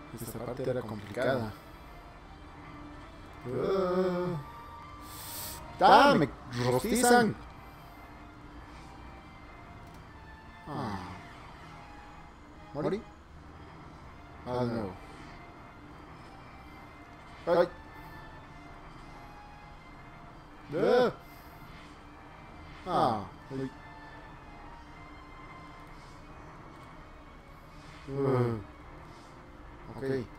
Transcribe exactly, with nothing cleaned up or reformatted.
Esta parte era complicada. Uh, ¡Ah! ¡Me rostizan! Ah. ¿Morí? Ah, de nuevo. ¡Ay! ¡Ah! Ah. Ay. Uh. Ok.